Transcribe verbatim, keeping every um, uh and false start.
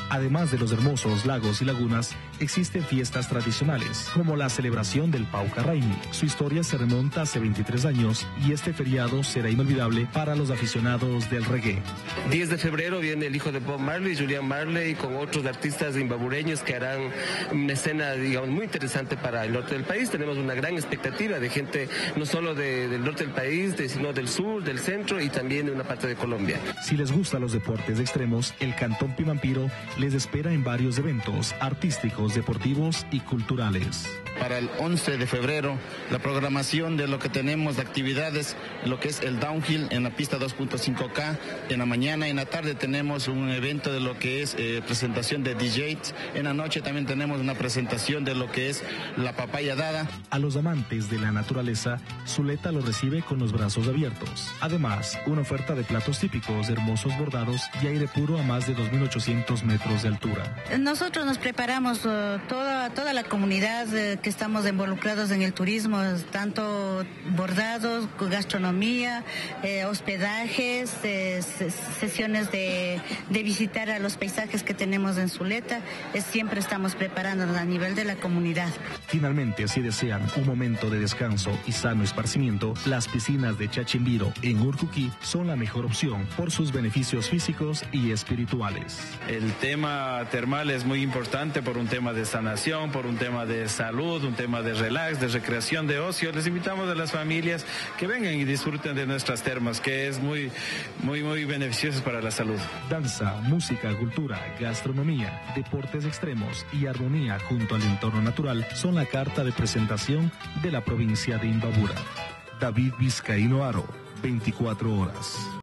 Además de los hermosos lagos y lagunas, existen fiestas tradicionales, como la celebración del Pauca Raimi. Su historia se remonta hace veintitrés años y este feriado será inolvidable para los aficionados del reggae. diez de febrero viene el hijo de Bob Marley, Julian Marley, con otros artistas imbabureños que harán una escena, digamos, muy interesante para el norte del país. Tenemos una gran expectativa de gente, no solo de, del norte del país, de, sino del sur, del centro y también de una parte de Colombia. Si les gustan los deportes extremos, el Cantón Pimampiro les espera en varios eventos artísticos, deportivos y culturales. Para el once de febrero, la programación de lo que tenemos de actividades, lo que es el downhill en la pista dos punto cinco K, en la mañana y en la tarde tenemos un evento de lo que es eh, presentación de D Js, en la noche también tenemos una presentación de lo que es la papaya dada. A los amantes de la naturaleza, Zuleta los recibe con los brazos abiertos. Además, una oferta de platos típicos, hermosos bordados y aire puro a más de dos mil ochocientos metros de altura. Nosotros nos preparamos, uh, toda, toda la comunidad uh, que estamos involucrados en el turismo, tanto bordados, gastronomía, eh, hospedajes, eh, sesiones de, de visitar a los paisajes que tenemos en Zuleta. Es, siempre estamos preparándonos a nivel de la comunidad. Finalmente, si desean un momento de descanso y sano esparcimiento, las piscinas de Chachimbiro en Urcuquí son la mejor opción por sus beneficios físicos y espirituales. El tema termal es muy importante por un tema de sanación, por un tema de salud, un tema de relax, de recreación, de ocio. Les invitamos a las familias que vengan y disfruten de nuestras termas, que es muy, muy, muy beneficioso para la salud. Danza, música, cultura, gastronomía, deportes extremos y armonía junto al entorno natural son la carta de presentación de la provincia de Imbabura. David Vizcaíno Aro, veinticuatro horas.